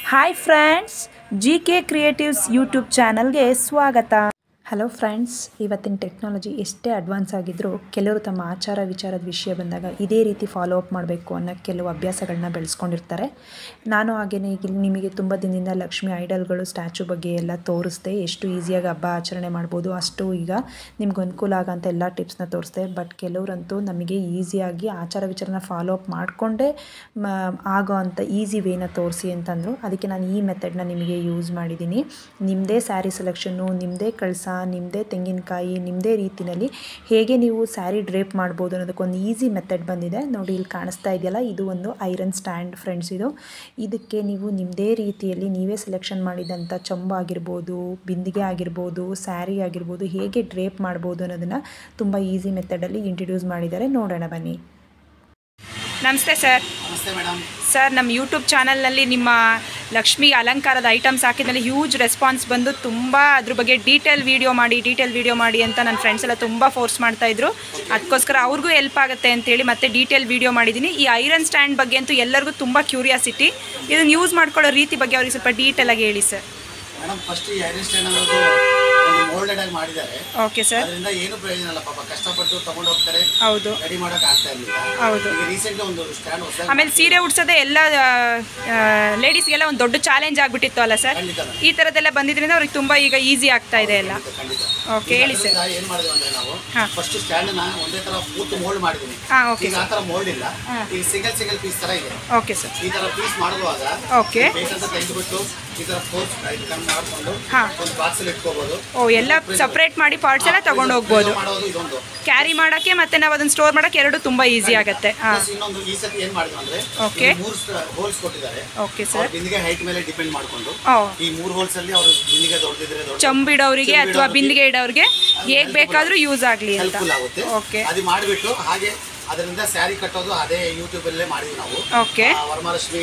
Hi friends, GK creatives YouTube ಚಾನಲ್ಗೆ ಸ್ವಾಗತ. Hello friends, ಇವತ್ತಿನ ಟೆಕ್ನಾಲಜಿ ಎಷ್ಟೇ ಅಡ್ವಾನ್ಸ್ ಆಗಿದ್ದರೂ ಕೆಲವರು ತಮ್ಮ ಆಚಾರ ವಿಚಾರದ ವಿಷಯ ಬಂದಾಗ ಇದೇ ರೀತಿ ಫಾಲೋ ಅಪ್ ಮಾಡಬೇಕು ಅನ್ನೋ ಕೆಲವು ಅಭ್ಯಾಸಗಳನ್ನ ಬೆಳೆಸ್ಕೊಂಡಿರ್ತಾರೆ. ನಾನು ಹಾಗೆಯೇ ಈಗ ನಿಮಗೆ ತುಂಬ ದಿನದಿಂದ ಲಕ್ಷ್ಮಿ ಐಡಲ್ಗಳು ಸ್ಟ್ಯಾಚು ಬಗ್ಗೆ ಎಲ್ಲ ತೋರಿಸ್ದೆ. ಎಷ್ಟು ಈಸಿಯಾಗಿ ಹಬ್ಬ ಆಚರಣೆ ಮಾಡ್ಬೋದು, ಅಷ್ಟು ಈಗ ನಿಮ್ಗೆ ಅನುಕೂಲ ಆಗೋಂಥ ಎಲ್ಲ ಟಿಪ್ಸ್ನ ತೋರಿಸ್ದೆ. ಬಟ್ ಕೆಲವರಂತೂ ನಮಗೆ ಈಸಿಯಾಗಿ ಆಚಾರ ವಿಚಾರನ ಫಾಲೋ ಅಪ್ ಮಾಡಿಕೊಂಡೇ ಆಗೋ ಅಂಥ ಈಸಿ ವೇನ ತೋರಿಸಿ ಅಂತಂದರು. ಅದಕ್ಕೆ ನಾನು ಈ ಮೆಥಡ್ನ ನಿಮಗೆ ಯೂಸ್ ಮಾಡಿದ್ದೀನಿ. ನಿಮ್ಮದೇ ಸ್ಯಾರಿ ಸೆಲೆಕ್ಷನ್ನು, ನಿಮ್ಮದೇ ಕಳಸ, ನಿಮ್ಮದೇ ತೆಂಗಿನಕಾಯಿ, ನಿಮ್ಮದೇ ರೀತಿಯಲ್ಲಿ ಹೇಗೆ ನೀವು ಸ್ಯಾರಿ ಡ್ರೇಪ್ ಮಾಡ್ಬೋದು ಅನ್ನೋದಕ್ಕೊಂದು ಈಸಿ ಮೆಥಡ್ ಬಂದಿದೆ ನೋಡಿ. ಇಲ್ಲಿ ಕಾಣಿಸ್ತಾ ಇದೆಯಲ್ಲ, ಇದು ಒಂದು ಐರನ್ ಸ್ಟ್ಯಾಂಡ್ ಫ್ರೆಂಡ್ಸ್. ಇದಕ್ಕೆ ನೀವು ನಿಮ್ಮದೇ ರೀತಿಯಲ್ಲಿ ನೀವೇ ಸೆಲೆಕ್ಷನ್ ಮಾಡಿದಂಥ ಚೊಂಬು ಆಗಿರ್ಬೋದು, ಬಿಂದಿಗೆ ಆಗಿರ್ಬೋದು, ಸ್ಯಾರಿ ಆಗಿರ್ಬೋದು, ಹೇಗೆ ಡ್ರೇಪ್ ಮಾಡ್ಬೋದು ಅನ್ನೋದನ್ನು ತುಂಬ ಈಸಿ ಮೆಥಡಲ್ಲಿ ಇಂಟ್ರಡ್ಯೂಸ್ ಮಾಡಿದ್ದಾರೆ. ನೋಡೋಣ ಬನ್ನಿ. ನಮಸ್ತೆ ಸರ್. ನಮಸ್ತೆ ಮೇಡಮ್. ಸರ್, ನಮ್ಮ ಯೂಟ್ಯೂಬ್ ಚಾನಲ್ನಲ್ಲಿ ನಿಮ್ಮ ಲಕ್ಷ್ಮಿ ಅಲಂಕಾರದ ಐಟಮ್ಸ್ ಹಾಕಿದ್ಮೇಲೆ ಹ್ಯೂಜ್ ರೆಸ್ಪಾನ್ಸ್ ಬಂದು ತುಂಬ ಅದ್ರ ಬಗ್ಗೆ ಡೀಟೇಲ್ ವೀಡಿಯೋ ಮಾಡಿ ಅಂತ ನನ್ನ ಫ್ರೆಂಡ್ಸ್ ಎಲ್ಲ ತುಂಬ ಫೋರ್ಸ್ ಮಾಡ್ತಾಯಿದ್ರು. ಅದಕ್ಕೋಸ್ಕರ ಅವ್ರಿಗೂ ಹೆಲ್ಪ್ ಆಗುತ್ತೆ ಅಂತೇಳಿ ಮತ್ತೆ ಡೀಟೇಲ್ ವೀಡಿಯೋ ಮಾಡಿದ್ದೀನಿ. ಈ ಐರನ್ ಸ್ಟ್ಯಾಂಡ್ ಬಗ್ಗೆ ಅಂತೂ ಎಲ್ಲರಿಗೂ ತುಂಬ ಕ್ಯೂರಿಯಾಸಿಟಿ. ಇದನ್ನು ಯೂಸ್ ಮಾಡ್ಕೊಳ್ಳೋ ರೀತಿ ಬಗ್ಗೆ ಅವ್ರಿಗೆ ಸ್ವಲ್ಪ ಡೀಟೇಲಾಗಿ ಹೇಳಿ ಸರ್. ಮೇಡಮ್, ಫಸ್ಟ್ ಈ ಐರನ್ ಸ್ಟ್ಯಾಂಡ್ ಅನ್ನೋದು ಮೋಲ್ಡೆಡ್ ಆಗಿ ಮಾಡಿದ್ದಾರೆ. Okay sir. ಅದರಿಂದ ಏನು ಪ್ರಯೋಜನ ಇಲ್ಲ, ಪಾಪ ಕಷ್ಟಪಟ್ಟು ತಗೊಂಡು ಹೋಗ್ತಾರೆ. ಹೌದು, ರೆಡಿ ಮಾಡೋಕೆ ಆಗ್ತಾ ಇರಲಿಲ್ಲ. ಹೌದು. ಈಗ ರೀಸೆಂಟ್ಲಿ ಒಂದು ಸ್ಟ್ಯಾಂಡ್ ಹೊಸ, ಆಮೇಲೆ ಸೀರೆ ಉಡ್ಸೋದೇ ಎಲ್ಲ ಲೇಡೀಸ್ಗೆಲ್ಲ ಒಂದು ದೊಡ್ಡ ಚಾಲೆಂಜ್ ಆಗಿಬಿಟ್ಟಿತ್ತು ಅಲ್ಲ ಸರ್. ಈ ಥರದ್ದೆಲ್ಲ ಬಂದಿದ್ರಿಂದ ಅವ್ರಿಗೆ ತುಂಬ ಈಗ ಈಸಿ ಆಗ್ತಾ ಇದೆ ಎಲ್ಲ. ಓಕೆ, ಹೇಳಿ ಸರ್. ಏನು ಮಾಡಿದ್ವಿ ಅಂದರೆ ನಾವು ಫಸ್ಟ್ ಸ್ಟ್ಯಾಂಡ್ನ ಒಂದೇ ಥರ ಪೂರ್ತಿ ಮೋಲ್ಡ್ ಮಾಡಿದ್ದೀನಿ. ಈಗ ಆ ಥರ ಮೋಲ್ಡ್ ಇಲ್ಲ, ಈಗ ಸಿಂಗಲ್ ಪೀಸ್ ಥರ ಇದೆ. Okay sir. ಈ ಥರ ಪೀಸ್ ಮಾಡುವಾಗ ಓಕೆ ಬೇಕಂತ ತೆಗೆದುಬಿಟ್ಟು ಈ ಥರ ಫೋರ್ಸ್ ಮಾಡಿಕೊಂಡು ಒಂದು ಬಾಕ್ಸಲ್ಲಿ ಇಟ್ಕೋಬಹುದು. ಎಲ್ಲ ಸಪ್ರೇಟ್ ಮಾಡಿ ಪಾರ್ಟ್ಸ್ ಎಲ್ಲ ತಗೊಂಡು ಹೋಗ್ಬೋದು. ಕ್ಯಾರಿ ಮಾಡೋಕ್ಕೆ ಮತ್ತೆ ನಾವು ಅದನ್ನ ಸ್ಟೋರ್ ಮಾಡೋಕ್ಕೆ ಎರಡು ತುಂಬ ಈಸಿ ಆಗುತ್ತೆ. ಇನ್ನೊಂದು ಈ ಸತಿ ಏನು ಮಾಡಿದ್ವಿ ಅಂದರೆ, ಓಕೆ, 3 ಹೋಲ್ಸ್ ಕೊಟ್ಟಿದ್ದಾರೆ. Okay sir. ಬಿಂದಿಗೆ ಹೈಟ್ ಮೇಲೆ ಡಿಪೆಂಡ್ ಮಾಡಿಕೊಂಡು ಈ 3 ಹೋಲ್ಸ್ ಅಲ್ಲಿ ಅವರು ಬಿಂದಿಗೆ ದೊಡ್ಡದಿದ್ರೆ ಚಂಬಿಡೋರಿಗೆ ಅಥವಾ ಬಿಂದಿಗೆ ಇಡೋರಿಗೆ ಹೇಗೆ ಬೇಕಾದರೂ ಯೂಸ್ ಆಗಲಿ ಅಂತ. ಹೆಲ್ಪ್ಫುಲ್ ಆಗುತ್ತೆ. ಓಕೆ, ಅದು ಮಾಡಿಬಿಟ್ಟು ಹಾಗೆ ಅದರಿಂದ ಸ್ಯಾರಿ ಕಟ್ಟೋದು ಅದೇ ಯೂಟ್ಯೂಬ್ ಅಲ್ಲೇ ಮಾಡಿದ್ವಿ ನಾವು. ಓಕೆ, ವರಮಹಾಲಕ್ಷ್ಮಿ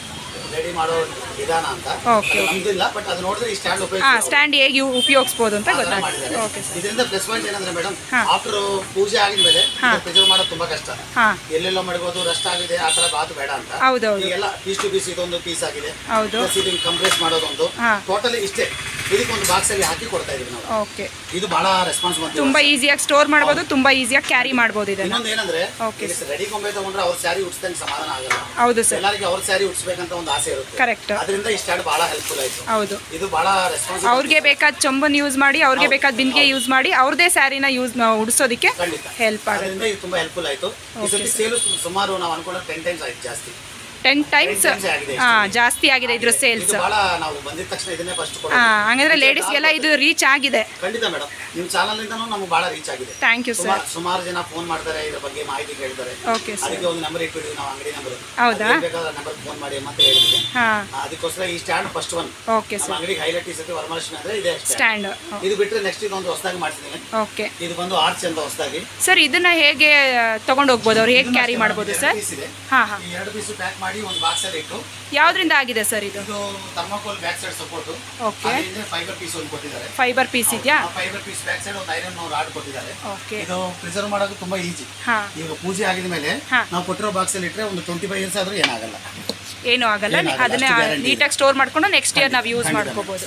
ರೆಡಿ ಮಾಡೋ ವಿಧಾನ ಅಂತ. ಓಕೆ, ನಮ್ದಿಲ್ಲ, ಬಟ್ ಅದು ನೋಡಿದ್ರೆ ಈ ಸ್ಟ್ಯಾಂಡ್ ಸ್ಟ್ಯಾಂಡ್ ಹೇಗೆ ಉಪಯೋಗಿಸಬಹುದು ಅಂತ ಗೊತ್ತಾಗ್ತದೆ. Okay sir. ಇದರಿಂದ ಪ್ಲಸ್ ಪಾಯಿಂಟ್ ಏನಂದ್ರೆ ಮೇಡಮ್, ಆಫ್ಟರ್ ಪೂಜೆ ಆಗಿದ್ಮೇಲೆ ಪ್ರಿಸರ್ವ್ ಮಾಡೋದು ತುಂಬಾ ಕಷ್ಟ. ಎಲ್ಲೆಲ್ಲೋ ಮಾಡ್ಬೋದು, ರಸ್ಟ್ ಆಗಿದೆ ಆ ತರ ಬಾತು ಬೇಡ ಅಂತ. ಹೌದೌದು. ಎಲ್ಲ ಪೀಸ್ ಟು ಪೀಸ್ ಇದೊಂದು ಪೀಸ್ ಆಗಿದೆ. ಹೌದು. ಇದನ್ನ ಕಂಪ್ರೆಸ್ ಮಾಡೋದೊಂದು ಟೋಟಲಿ ಇಷ್ಟೇ. ಇದಕ್ಕೆ ಒಂದು ಬಾಕ್ಸ್ ಅಲ್ಲಿ ಹಾಕಿ ಕೊಡ್ತಾ ಇದೀವಿ ನಾವು. ಓಕೆ, ಇದು ಬಹಳ ರೆಸ್ಪಾನ್ಸ್ ಬಂತು. ತುಂಬಾ ಈಸಿಯಾಗಿ ಸ್ಟೋರ್ ಮಾಡಬಹುದು, ತುಂಬಾ ಈಸಿಯಾಗಿ ಕ್ಯಾರಿ ಮಾಡಬಹುದು ಇದನ್ನ. ಇನ್ನೊಂದು ಏನಂದ್ರೆ, ಓಕೆ, ರೆಡಿ ಗೊಂಬೆ ತಗೊಂಡ್ರೆ ಅವ್ರ ಸ್ಯಾರಿ ಉಡ್ಸ್ದಂಗೆ ಸಮಾಧಾನ ಆಗಲ್ಲ. ಹೌದು ಸರ್. ಎಲ್ಲರಿಗೆ ಅವ್ರ ಸ್ಯಾರಿ ಉಡ್ಸ್ಬೇಕಂತ ಒಂದು ಆಸೆ ಇರುತ್ತೆ. ಕರೆಕ್ಟ್. ಅದರಿಂದ ಈ ಸ್ಟ್ಯಾಂಡ್ ಬಹಳ ಹೆಲ್ಪ್ಫುಲ್ ಆಯ್ತು. ಹೌದು, ಇದು ಬಹಳ ರೆಸ್ಪಾನ್ಸ್. ಅವ್ರಿಗೆ ಬೇಕಾದ ಚೊಂಬನ್ ಯೂಸ್ ಮಾಡಿ, ಅವ್ರಿಗೆ ಬೇಕಾದ ಬಿಂದಿಗೆ ಯೂಸ್ ಮಾಡಿ, ಅವ್ರದೇ ಸ್ಯಾರಿನ ಉಡಿಸೋದಕ್ಕೆ ಹೆಲ್ಪ್ ಆಗುತ್ತೆ. ಅದರಿಂದ ಇದು ತುಂಬಾ ಹೆಲ್ಪ್ಫುಲ್ ಆಯ್ತು. ಈ ಸತಿ ಸೇಲ್ ಸುಮಾರು ನಾವು ಅನ್ಕೊಂಡ್ರೆ 10 ಟೈಮ್ಸ್ ಆಯ್ತು, ಜಾಸ್ತಿ 10 ಟೈಮ್ಸ್ ಜಾಸ್ತಿ ಆಗಿದೆ ಇದ್ರ ಸೇಲ್ಸ್. ನಾವು ಬಂದಿದ ತಕ್ಷಣ ಇದನ್ನೇ ಫಸ್ಟ್. ಹಾಗಾದ್ರೆ ಲೇಡೀಸ್ಗೆಲ್ಲ ಇದು ರೀಚ್ ಆಗಿದೆ. ಖಂಡಿತ ಮೇಡಮ್, ನಿಮ್ಮ ಚಾನಲ್ ಇಂದನೂ ನಮಗೆ ಬಹಳ ರೀಚ್ ಆಗಿದೆ. Thank you sir. ಸುಮಾರು ಜನ ಫೋನ್ ಮಾಡ್ತಾರೆ, ಇದ್ರ ಬಗ್ಗೆ ಮಾಹಿತಿ ಕೇಳ್ತಾರೆ. Okay sir. ಅದಕ್ಕೆ ಒಂದು ನಂಬರ್ ಇಟ್ಬಿಟ್ಟು ನಾವು ಅಂಗಡಿ ನಂಬರ್. ಹೌದಾ? ಬೇಕಾದ್ರೆ ನಂಬರ್ ಫೋನ್ ಮಾಡಿ ಅಂತ ಹೇಳಿದ್ವಿ. ಅದಕ್ಕೋಸ್ಕರ ಈ stand first one. Okay sir. ಅಂಗಡಿಗೆ ಹೈಲೈಟ್ ಈ ಸತಿ ವರಮಹಾಲಕ್ಷ್ಮಿ ಅಂದ್ರೆ ಇದೆ ಸ್ಟ್ಯಾಂಡ್. ಇದು ಬಿಟ್ಟರೆ ನೆಕ್ಸ್ಟ್ ಇದೊಂದು ಹೊಸದಾಗಿ ಮಾಡ್ತಿದ್ದೀನಿ. ಓಕೆ, ಇದು ಬಂದು ಆರ್ಚ್ ಅಂತ ಹೊಸದಾಗಿ. ಸರ್, ಇದನ್ನ ಹೇಗೆ ತಗೊಂಡು ಹೋಗ್ಬೋದು, ಅವ್ರು ಹೇಗೆ ಕ್ಯಾರಿ ಮಾಡ್ಬೋದು ಸರ್? ಹಾ ಹಾ, 2 ಪೀಸ್ ಪ್ಯಾಕ್ ಮಾಡಿ ಒಂದು ಬಾಕ್ಸ್ ಅಲ್ಲಿ ಇಟ್ಟು. ಯಾವ್ದ್ರಿಂದ ಆಗಿದೆ ಸರ್ ಇದು? Thermocol back side support. Okay, fibre piece ಒಂದು ಕೊಟ್ಟಿದ್ದಾರೆ. ಫೈಬರ್ ಪೀಸ್ ಇದೆಯಾ? ಫೈಬರ್ ಪೀಸ್ ಬ್ಯಾಕ್ ಸೈಡ್ ಒಂದು ಐರನ್ ರಾಡ್ ಕೊಟ್ಟಿದ್ದಾರೆ. ಓಕೆ, ಇದು ಪ್ರಿಸರ್ವ್ ಮಾಡೋದು ತುಂಬಾ ಈಜಿ. ಈಗ ಪೂಜೆ ಆಗಿದ ಮೇಲೆ ನಾವು ಕೊಟ್ಟಿರೋ ಬಾಕ್ಸ್ ಅಲ್ಲಿ ಇಟ್ಟರೆ ಒಂದು 25 ಇಯರ್ಸ್ ಆದ್ರೂ ಏನಾಗಲ್ಲ. ಏನೂ ಆಗಲ್ಲ. ಅದನ್ನ ನೀಟಾಗಿ ಸ್ಟೋರ್ ಮಾಡ್ಕೊಂಡು ನೆಕ್ಸ್ಟ್ ಇಯರ್ ನಾವು ಯೂಸ್ ಮಾಡ್ಕೋಬಹುದು.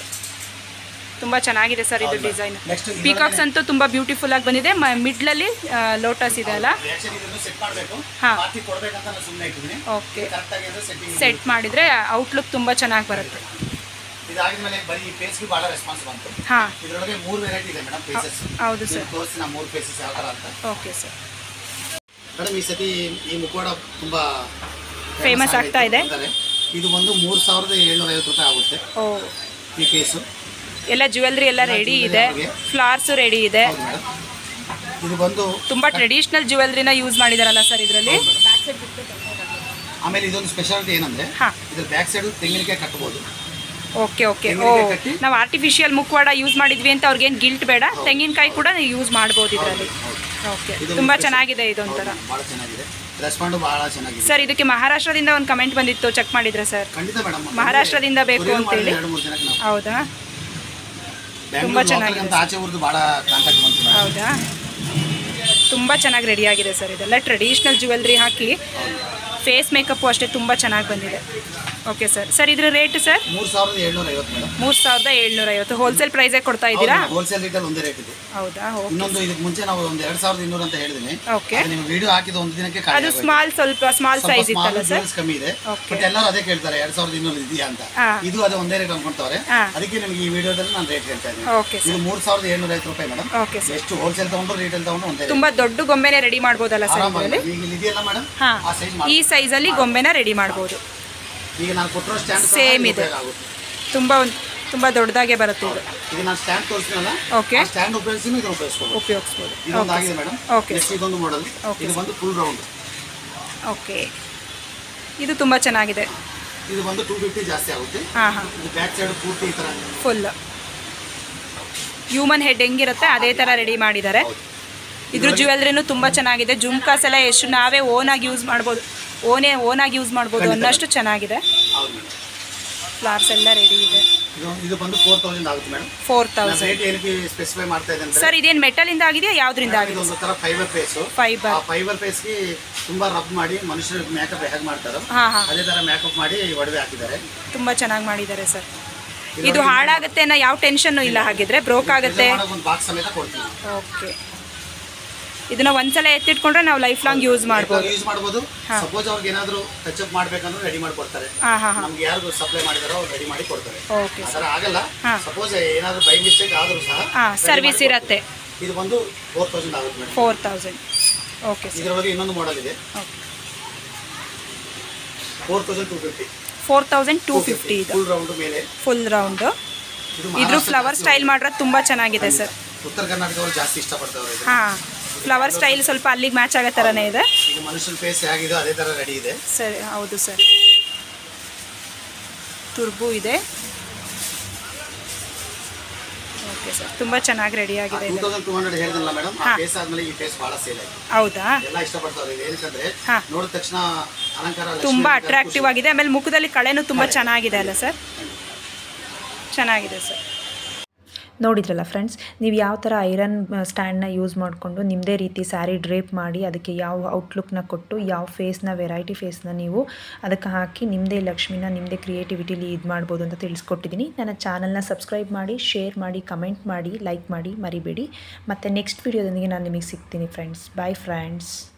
ತುಂಬಾ ಚೆನ್ನಾಗಿದೆ ಸರ್ ಇದು ಡಿಸೈನ್. ಪೀಕಾಕ್ಸ್ ಅಂತೂ ತುಂಬಾ ಬ್ಯೂಟಿಫುಲ್ ಆಗಿ ಬಂದಿದೆ. ಮಿಡ್ಲಲ್ಲಿ ಲೋಟಸ್ ಇದೆ ಅಲ್ಲ. ಓಕೆ, ಸೆಟ್ ಮಾಡಿದ್ರೆ ಔಟ್ಲುಕ್ ತುಂಬಾ ಚೆನ್ನಾಗಿ ಬರುತ್ತೆ. ಇದಾದ್ಮೇಲೆ ಬರೀ ಪೇಸ್ಗೆ ಬಹಳ ರೆಸ್ಪಾನ್ಸ್ ಬಂತು. ಇದರೊಳಗೆ 3 ವೆರೈಟಿ ಇದೆ ಮೇಡಮ್ ಪೇಸಸ್. ಹೌದು ಸರ್. ತೋರಿಸ್ತೀನಿ 3 ಪೇಸಸ್ ಯಾವ ಥರ ಅಂತ. Okay sir. ಮೇಡಮ್, ಈ ಸತಿ ಈ ಮುಖವಾಡ ತುಂಬಾ ಫೇಮಸ್ ಆಗ್ತಾ ಇದೆ. ಇದು ಒಂದು 3750 ರೂಪಾಯಿ ಆಗುತ್ತೆ. ಓ, ಈ ಪೇಸು ಎಲ್ಲ ಜ್ಯುವೆಲ್ರಿ ಎಲ್ಲ ರೆಡಿ ಇದೆ, ಫ್ಲವರ್ಸ್ ರೆಡಿ ಇದೆ. ಇದು ಬಂದು ತುಂಬಾ ಟ್ರೆಡಿಷನಲ್ ಜ್ಯುವೆಲ್ರಿನ ಯೂಸ್ ಮಾಡಿದಾರಲ್ಲ ಸರ್ ಇದರಲ್ಲಿ. ಆಮೇಲೆ ಇದೊಂದು ಸ್ಪೆಷಾಲಿಟಿ ಏನಂದ್ರೆ, ಇದ್ರ ಬ್ಯಾಕ್ ಸೈಡ್ ತೆಂಗಿನಕಾಯಿ ಕಟ್ಟಬಹುದು. Okay okay. ಓ, ನಾವು ಆರ್ಟಿಫಿಷಿಯಲ್ ಮುಖವಾಡ ಯೂಸ್ ಮಾಡಿದ್ವಿ ಅಂತ ಅವ್ರಿಗೇನು ಗಿಲ್ಟ್ ಬೇಡ, ತೆಂಗಿನಕಾಯಿ ಕೂಡ ಯೂಸ್ ಮಾಡ್ಬೋದು ಇದರಲ್ಲಿ. ಓಕೆ, ತುಂಬಾ ಚೆನ್ನಾಗಿದೆ ಇದೊಂಥರ. ಬಹಳ ಚೆನ್ನಾಗಿದೆ, ರೆಸ್ಪಾಂಡ್ ಬಹಳ ಚೆನ್ನಾಗಿದೆ ಸರ್. ಇದಕ್ಕೆ ಮಹಾರಾಷ್ಟ್ರದಿಂದ ಒಂದು ಕಮೆಂಟ್ ಬಂದಿತ್ತು, ಚೆಕ್ ಮಾಡಿದ್ರೆ ಸರ್? ಖಂಡಿತ ಮೇಡಮ್, ಮಹಾರಾಷ್ಟ್ರದಿಂದ ಬೇಕು ಅಂತ ಹೇಳಿ. ಹೌದಾ? ತುಂಬಾ ಚೆನ್ನಾಗಿದೆ. ಆಚೆ ಊರ್ದು ಬಹಳ ಕಾಂಟ್ಯಾಕ್ಟ್ ಬಂತು. ಹೌದಾ? ತುಂಬ ಚೆನ್ನಾಗಿ ರೆಡಿಯಾಗಿದೆ ಸರ್. ಇದೆಲ್ಲ ಟ್ರೆಡಿಷ್ನಲ್ ಜ್ಯುವೆಲ್ರಿ ಹಾಕಿ ಫೇಸ್ ಮೇಕಪ್ಪು ಅಷ್ಟೇ ತುಂಬ ಚೆನ್ನಾಗಿ ಬಂದಿದೆ. Okay sir. ಸರ್ ಇದ್ರ ರೇಟ್ ಸರ್ 3750 ಮೇಡಮ್. 3750 ಹೋಲ್ಸೇಲ್ ಪ್ರೈಸೇ ಕೊಡ್ತಾ ಇದ್ದೀರಾ? ಹೋಲ್ಸೇಲ್ ರೇಟಲ್ಲಿ ಒಂದೇ ರೇಟ್ ಇದೆ. ಹೌದಾ? ಇನ್ನೊಂದು ಇದಕ್ಕೆ ಮುಂಚೆ ನಾವು ಒಂದು 2200 ಅಂತ ಹೇಳಿದ್ದೀನಿ. ಓಕೆ. ನೀವು ವಿಡಿಯೋ ಹಾಕಿದ ಒಂದು ದಿನಕ್ಕೆ ಅದು ಸ್ವಲ್ಪ ಸ್ಮಾಲ್ ಸೈಜ್ ಇತ್ತಲ್ಲ ಸರ್? ಕಮ್ಮಿ ಇದೆ. ಬಟ್ ಎಲ್ಲರೂ ಅದೇ ಕೇಳ್ತಾರೆ 2200 ಇದೆಯಾ ಅಂತ. ಇದು ಅದೇ ಒಂದೇ ರೇಟ್ ಅನ್ಕೊಂತವ್ರೆ. ಅದಕ್ಕೆ ನಿಮಗೆ ಈ ವಿಡಿಯೋದಲ್ಲಿ ನಾನು ರೇಟ್ ಹೇಳ್ತಾ ಇದ್ದೀನಿ. ಓಕೆ. ಇದು 3750 ರೂಪಾಯಿ ಮೇಡಮ್. Okay sir. ಎಷ್ಟು ಹೋಲ್ಸೇಲ್ ತಗೊಂಡು ರಿಟೇಲ್ ತಗೊಂಡು ಒಂದೇ. ತುಂಬಾ ದೊಡ್ಡ ಗೊಂಬೆನೇ ರೆಡಿ ಮಾಡ್ಬೋದಲ್ಲ ಸರ್ ಇದರಲ್ಲಿ? ಈಗ ಇದೆಯಲ್ಲ ಮೇಡಮ್, ಆ ಸೈಜ್ ಈ ಸೈಜ್ ಅಲ್ಲಿ ಗೊಂಬೆನ ರೆಡಿ ಮಾಡ್ಬೋದು. ಈಗ ನಾನು ಕೊಟ್ಟಿರೋ ಸ್ಟ್ಯಾಂಡ್ ಸೇಮ್ ಇದೆ. ತುಂಬಾ ದೊಡ್ಡದಾಗೆ ಬರುತ್ತೆ ಇದು. ಈಗ ನಾನು ಸ್ಟ್ಯಾಂಡ್ ತೋರಿಸ್ತೀನಲ್ಲ, ಓಕೆ, ಸ್ಟ್ಯಾಂಡ್ ಉಪಯೋಗಿಸಿ ಇದನ್ನು ಉಪಯೋಗಿಸ್ಬೋದು. ಇದೊಂದು ಆಗಿದೆ ಮೇಡಮ್. ಓಕೆ. ಇದೊಂದು ಮಾಡೆಲ್. ಇದು ಬಂದು ಫುಲ್ ರೌಂಡ್. ಓಕೆ. ಇದು ತುಂಬಾ ಚೆನ್ನಾಗಿದೆ. ಇದು ಬಂದು 250 ಜಾಸ್ತಿ ಆಗುತ್ತೆ. ಇದು ಬ್ಯಾಕ್ ಸೈಡ್ ಪೂರ್ತಿ ಈ ತರ ಫುಲ್ ಹ್ಯೂಮನ್ ಹೆಡ್ ಹೆಂಗಿರುತ್ತೆ ಅದೇ ತರ ರೆಡಿ ಮಾಡಿದ್ದಾರೆ. ಇದ್ರ ಜ್ಯುವೆಲ್ರಿನೂ ತುಂಬ ಚೆನ್ನಾಗಿದೆ. ಜುಮ್ಕಾಸ್ ಎಲ್ಲ ಎಷ್ಟು ನಾವೇ ಓನಾಗಿ ಯೂಸ್ ಮಾಡ್ಬೋದು ಅನ್ನಷ್ಟು ಚೆನ್ನಾಗಿದೆ. ಫ್ಲವರ್ಸ್ ಎಲ್ಲ ರೆಡಿ ಇದೆ. ಇದು ಬಂದು 4000 ಆಗುತ್ತೆ ಮೇಡಮ್. 4000 ರೇಟ್ ಏನಕ್ಕೆ ಸ್ಪೆಸಿಫೈ ಮಾಡ್ತಾ ಇದ್ದೇನೆ ಸರ್? ಇದೇನು ಮೆಟಲ್ ಇಂದ ಆಗಿದೆಯಾ ಯಾವ್ದ್ರಿಂದ ಆಗಿದೆ? ಒಂದು ತರ ಫೈಬರ್ ಪೇಸ್. ಫೈಬರ್ ಪೇಸ್ ಗೆ ತುಂಬಾ ರಬ್ ಮಾಡಿ ಮನುಷ್ಯರ ಮೇಕಪ್ ಹೇಗೆ ಮಾಡ್ತಾರೋ ಅದೇ ತರ ಮೇಕಪ್ ಮಾಡಿ ಒಡವೆ ಹಾಕಿದ್ದಾರೆ. ತುಂಬಾ ಚೆನ್ನಾಗಿ ಮಾಡಿದ್ದಾರೆ ಸರ್. ಇದು ಹಾಳಾಗುತ್ತೆ ಅನ್ನೋ ಯಾವ ಟೆನ್ಷನ್ ಇಲ್ಲ, ಹಾಗಿದ್ರೆ ಬ್ರೋಕ್ ಆಗುತ್ತೆ. ಒಂದು ಬಾಕ್ಸ್ ಸಮೇತ ಕೊಡ್ತೀವಿ. ಓಕೆ. ಇದನ್ನ ಒಂದ್ಸಲ ಎತ್ತಿಟ್ಕೊಂಡ್ರೆ ನಾವು ಲೈಫ್ ಲಾಂಗ್ ಯೂಸ್ ಮಾಡ್ಬೋದು. ಸಪೋಸ್ ಅವ್ರಿಗೆ ಏನಾದ್ರು ಟಚ್ ಅಪ್ ಮಾಡ್ಬೇಕಂದ್ರೆ ರೆಡಿ ಮಾಡಿ ಕೊಡ್ತಾರೆ. ನಮ್ಗೆ ಯಾರು ಸಪ್ಲೈ ಮಾಡಿದಾರೋ ಅವ್ರು ರೆಡಿ ಮಾಡಿ ಕೊಡ್ತಾರೆ. ಓಕೆ. ಅದರ ಆಗಲ್ಲ, ಸಪೋಸ್ ಏನಾದ್ರು ಬೈ ಮಿಸ್ಟೇಕ್ ಆದ್ರೂ ಸಹ ಸರ್ವಿಸ್ ಇರುತ್ತೆ. ಇದು ಬಂದು 4000 ಆಗುತ್ತೆ ಮೇಡಮ್. 4000. ಓಕೆ. ಇದರೊಳಗೆ ಇನ್ನೊಂದು ಮಾಡೆಲ್ ಇದೆ. 4250. 4250 ಇದು ಫುಲ್ ರೌಂಡ್ ಮೇಲೆ. Full round. ಇದ್ರ ಫ್ಲವರ್ ಸ್ಟೈಲ್ ಮಾಡಿರೋದು ತುಂಬಾ ಚೆನ್ನಾಗಿದೆ ಸರ್. ಉತ್ತರ ಕರ್ನಾಟಕದವರು ಜಾಸ್ತಿ ಇಷ್ಟಪಡ್ತಾರೆ. ಫ್ಲವರ್ ಸ್ಟೈಲ್ ಸ್ವಲ್ಪ ಅಲ್ಲಿಗೆ ಮ್ಯಾಚ್ ಆಗೋ ಥರನೇ ಇದೆ. ಈಗ ಮನುಷ್ಯನ ಫೇಸ್ ಹೇಗಿದೆ ಅದೇ ಥರ ರೆಡಿ ಇದೆ. ಸರಿ, ಹೌದು ಸರ್. ತುರ್ಬು ಇದೆ. ಓಕೆ ಸರ್, ತುಂಬ ಚೆನ್ನಾಗಿ ರೆಡಿ ಆಗಿದೆ. 2200 ಹೇಳಿದ್ನಲ್ಲ ಮೇಡಮ್, ಆ ಫೇಸ್ ಆದ್ಮೇಲೆ ಈ ಫೇಸ್ ಬಹಳ ಸೇಲ್ ಆಗಿದೆ. ಹೌದಾ? ಎಲ್ಲ ಇಷ್ಟಪಡ್ತಾರೆ. ಏನಂತಂದ್ರೆ ನೋಡಿದ ತಕ್ಷಣ ಅಲಂಕಾರ ತುಂಬಾ ಅಟ್ರಾಕ್ಟಿವ್ ಆಗಿದೆ. ಆಮೇಲೆ ಮುಖದಲ್ಲಿ ಕಳೆನೂ ತುಂಬ ಚೆನ್ನಾಗಿದೆ ಅಲ್ಲ ಸರ್? ಚೆನ್ನಾಗಿದೆ ಸರ್. ನೋಡಿದ್ರಲ್ಲ ಫ್ರೆಂಡ್ಸ್, ನೀವು ಯಾವ ಥರ ಐರನ್ ಸ್ಟ್ಯಾಂಡ್ನ ಯೂಸ್ ಮಾಡಿಕೊಂಡು ನಿಮ್ಮದೇ ರೀತಿ ಸ್ಯಾರಿ ಡ್ರೇಪ್ ಮಾಡಿ ಅದಕ್ಕೆ ಯಾವ ಔಟ್ಲುಕ್ನ ಕೊಟ್ಟು ಯಾವ ಫೇಸ್ನ ವೆರೈಟಿ ಫೇಸ್ನ ನೀವು ಅದಕ್ಕೆ ಹಾಕಿ ನಿಮ್ಮದೇ ಲಕ್ಷ್ಮಿನ ನಿಮ್ಮದೇ ಕ್ರಿಯೇಟಿವಿಟಿಲಿ ಇದು ಮಾಡ್ಬೋದು ಅಂತ ತಿಳಿಸ್ಕೊಟ್ಟಿದ್ದೀನಿ. ನನ್ನ ಚಾನಲ್ನ ಸಬ್ಸ್ಕ್ರೈಬ್ ಮಾಡಿ, ಶೇರ್ ಮಾಡಿ, ಕಮೆಂಟ್ ಮಾಡಿ, ಲೈಕ್ ಮಾಡಿ ಮರಿಬೇಡಿ. ಮತ್ತು ನೆಕ್ಸ್ಟ್ ವೀಡಿಯೋದೊಂದಿಗೆ ನಾನು ನಿಮಗೆ ಸಿಗ್ತೀನಿ ಫ್ರೆಂಡ್ಸ್. Bye friends.